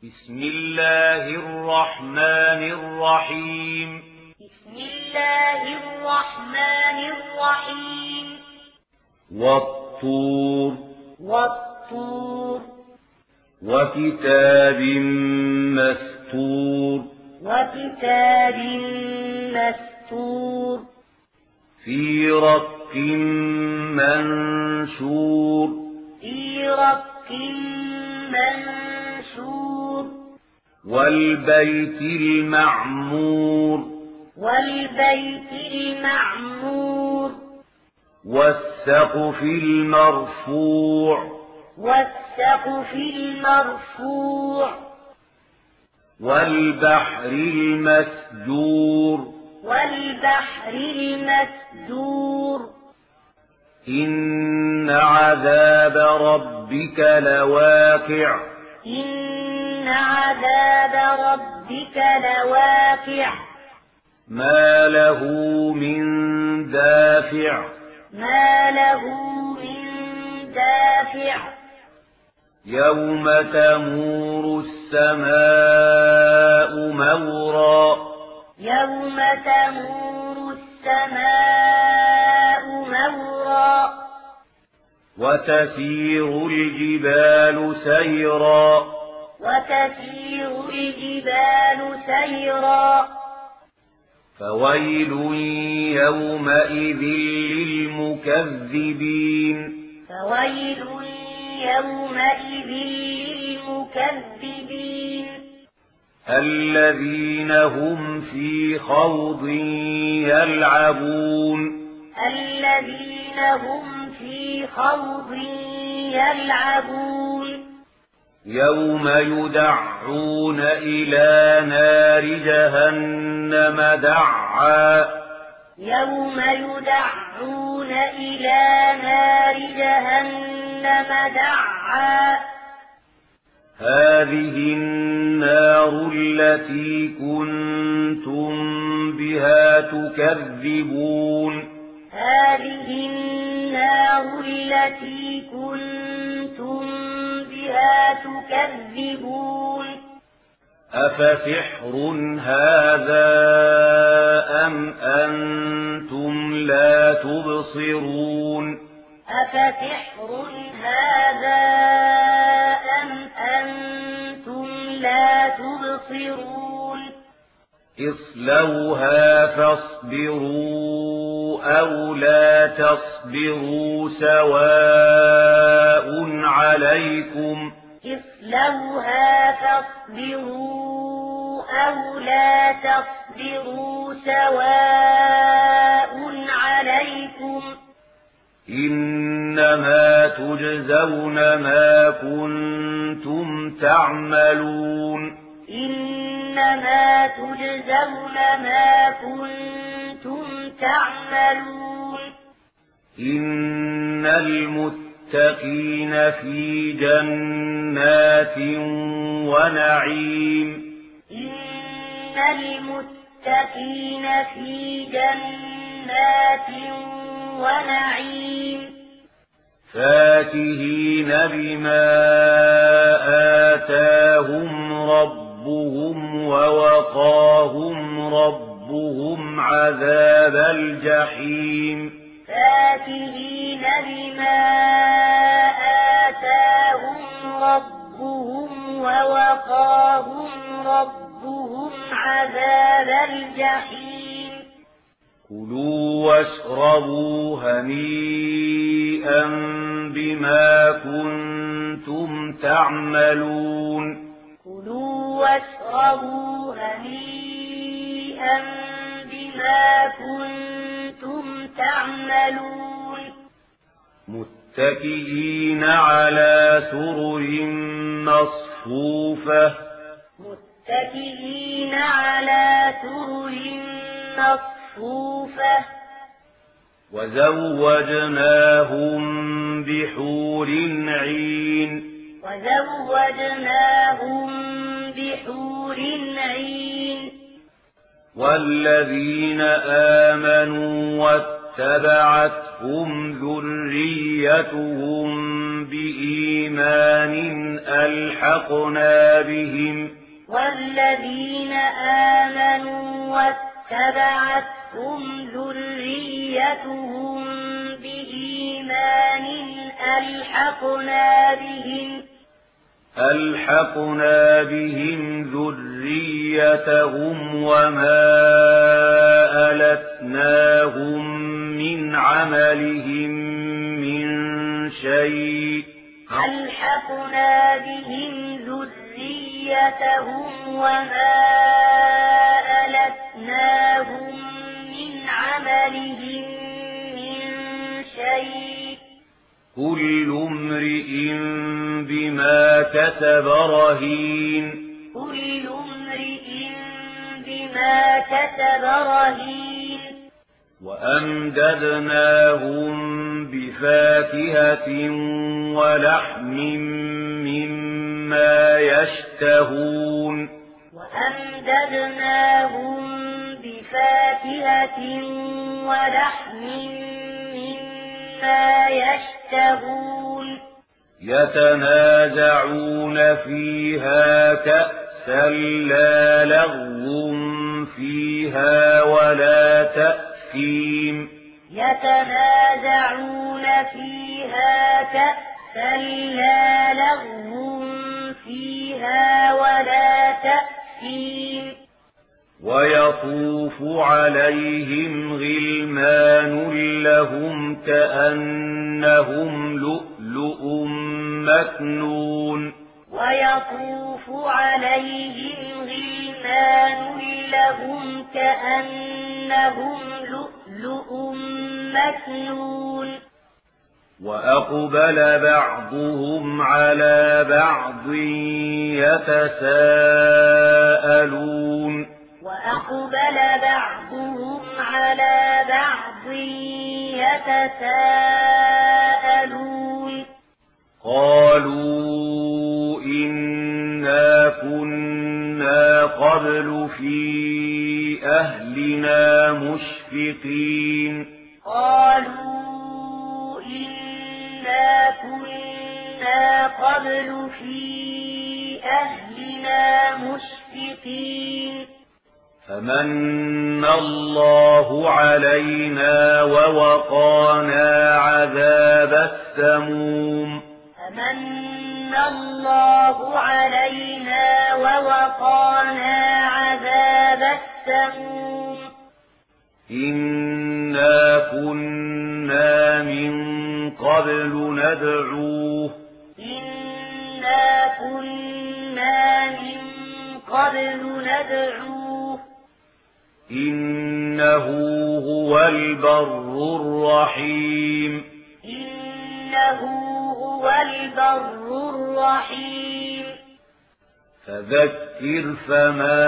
بسم الله الرحمن الرحيم بسم الله الرحمن الرحيم والطور والطور وكتاب مسطور وكتاب مسطور في رق منشور في رق منشور والبيت المعمور والبيت المعمور والسقف المرفوع والسقف المرفوع والبحر المسجور والبحر المسجور إن عذاب ربك لواقع إن عذاب ربك لواقع ما له من دافع ما له من دافع يوم تمور السماء مورا يوم تمور السماء مورا وتسير الجبال سيرا وتسير الجبال سيرا فويل يومئذ للمكذبين فويل يومئذ للمكذبين الذين هم في خوض يلعبون الذين هم في خوض يلعبون يوم يدعون إلى نار جهنم دعا يوم يدعون إلى نار جهنم دعا هذه النار التي كنتم بها تكذبون هذه النار التي كنتم بها تكذبون أفسحر هذا أم أنتم لا تبصرون أفسحر هذا أم أنتم لا تبصرون اصلوها فاصبروا أو لا تصبروا سواء عليكم اصلوها فاصبروا أو لا تصبروا سواء عليكم إنما تجزون ما كنتم تعملون إنما تجزون ما كنتم تعملون إن المتقين في جنات ونعيم إن المتقين في جنات ونعيم فاكهين بما آتاهم ربهم ووقاهم ربهم عذاب الجحيم فاكهين بما آتاهم ربهم ووقاهم ربهم عذاب الجحيم كلوا واشربوا هنيئا بما كنتم تعملون كلوا واشربوا هنيئا بما كنتم تعملون متكئين على سرر مصفوفة متكئين على سرر مصفوفة وزوجناهم بحور عين وزوجناهم بحور عين والذين آمنوا واتبعتهم ذريتهم بإيمان ألحقنا بهم والذين آمنوا واتبعتهم ذريتهم بإيمان ألحقنا بهم ذريتهم وما ألتناهم من عملهم من شيء ألحقنا بهم ذريتهم وما ألتناهم من عملهم من شيء كل امرئ بما كسب رهين كل امرئ بما كسب رهين وأمددناهم بفاكهة ولحم مما يشتهون وأمددناهم بفاكهة ولحم مما يشتهون يتنازعون فيها كأسا لا لغو فيها ولا تأثيم يتنازعون فيها كأسا لا لغو فيها ولا تأثيم ويطوف عليهم غلمان لهم كأنهم لؤلؤ مكنون ويطوف عليهم غلمان لهم كأنهم لؤلؤ مكنون وأقبل بعضهم على بعض يتساءلون وأقبل بعضهم على بعض يتساءلون قالوا إنا كنا قبل في أهلنا مشفقين قالوا إنا كنا قبل في أهلنا مشفقين فمن الله علينا ووقانا عذاب السموم فمن الله علينا ووقانا عذاب السموم إنا كنا من قبل ندعوه إنا كنا من قبل ندعوه إنه هو البر الرحيم إنه هو البر الرحيم فذكر فما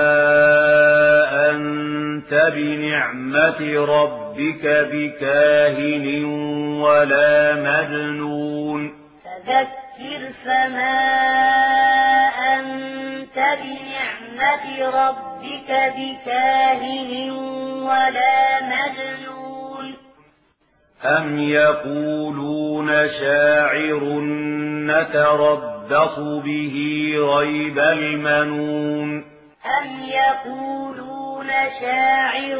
أنت بنعمة ربك بكاهن ولا مجنون فذكر فما أنت بنعمة ربك بكاهن ولا مجنون أم يقولون شاعر نتربص به ريب المنون أم يقولون شاعر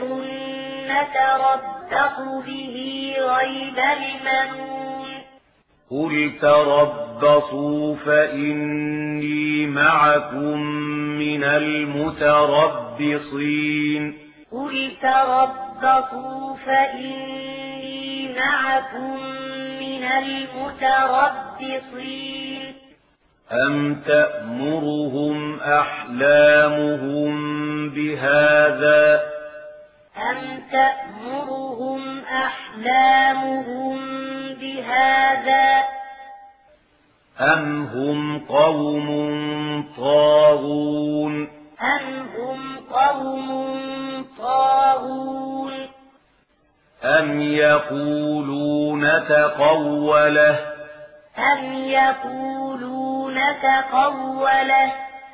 نتربص به ريب المنون قل تربصوا فإني معكم من المتربصين قل تربصوا فإني معكم من المتربصين أم تأمرهم أحلامهم بهذا أم تأمرهم أحلامهم بهذا أم هم قوم طاغون أم هم قوم طاغون أم يقولون تقوله أم يقولون تقوله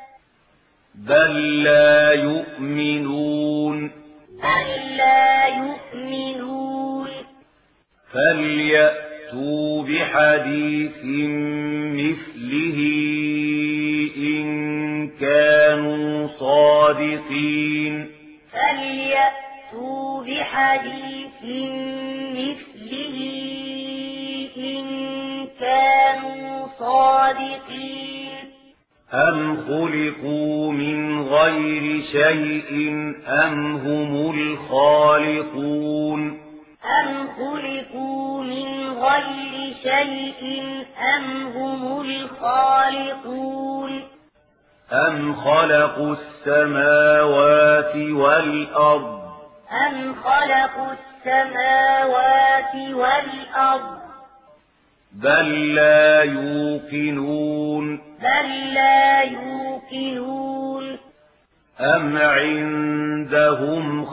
بل لا يؤمنون بل لا يؤمنون فليأتوا فليأتوا بحديث مثله إن كانوا صادقين فليأتوا بحديث مثله إن كانوا صادقين أم خلقوا من غير شيء أم هم الخالقون أم خلقوا من غير شيء أم هم الخالقون أم خلقوا السماوات والأرض أم خلقوا السماوات والأرض بل لا يوقنون أم عندهم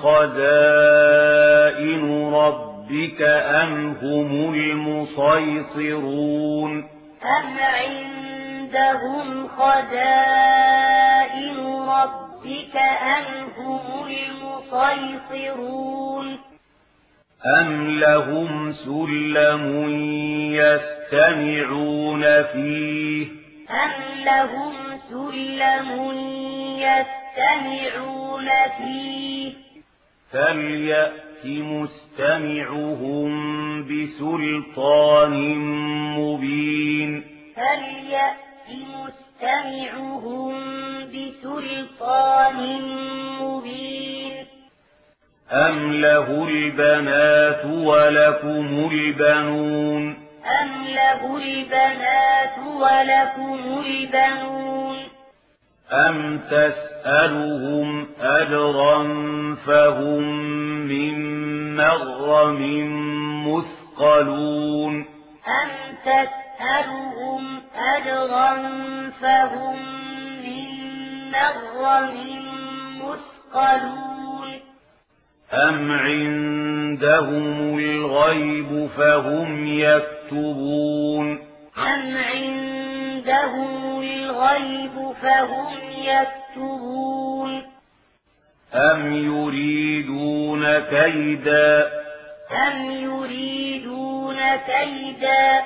خزائن ربك أم هم المسيطرون أم عندهم خزائن ربك أم هم المسيطرون أم لهم سلم يستمعون فيه فليأت مستمعهم بسلطان مبين أم له البنات ولكم البنون أم تسألهم أجرا فهم من مغرم مثقلون أم عندهم الغيب فهم يكتبون أم يريدون كيدا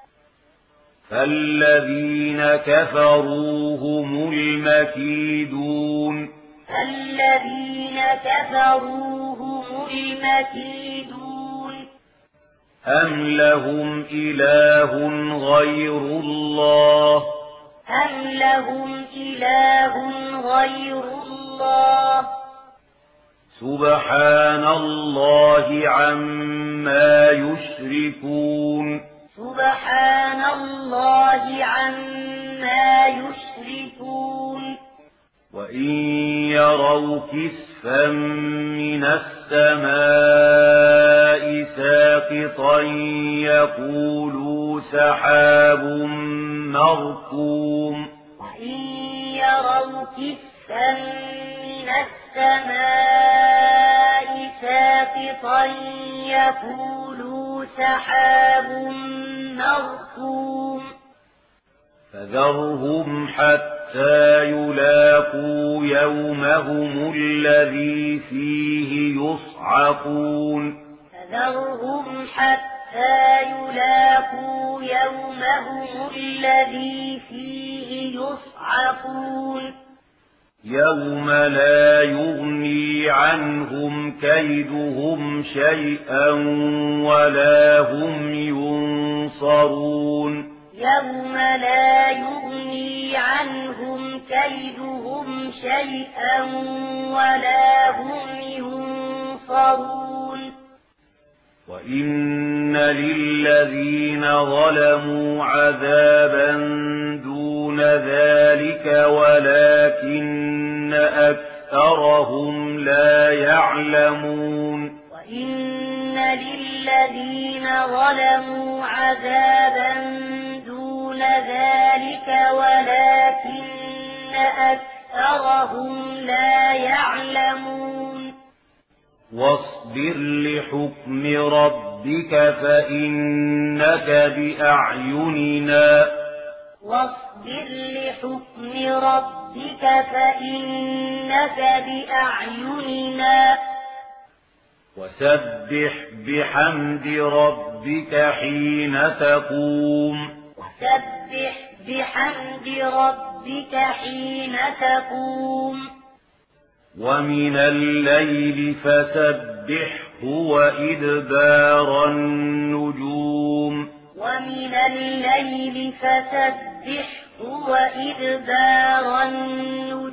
فالذين كفروا هم المكيدون أم لهم إله غير الله سبحان الله عما يشركون وإن يروا كسفا من السماء ساقطا يقولوا سحاب مركوم وإن يروا كسفا من السماء ساقطا يقولوا سحاب مركوم فذرهم حتى يلاقوا يومهم الذي فيه يصعقون يوم لا يغني عنهم كيدهم شيئا ولا هم ينصرون وإن للذين ظلموا عذابا دون ذلك ولكن أكثرهم لا يعلمون واصبر لحكم ربك فإنك بأعيننا وسبح بحمد ربك حين تقوم وسبح بحمد ربك حين تقوم ومن الليل فسبحه وإدبار النجوم ومن الليل فسبحه وإدبار النجوم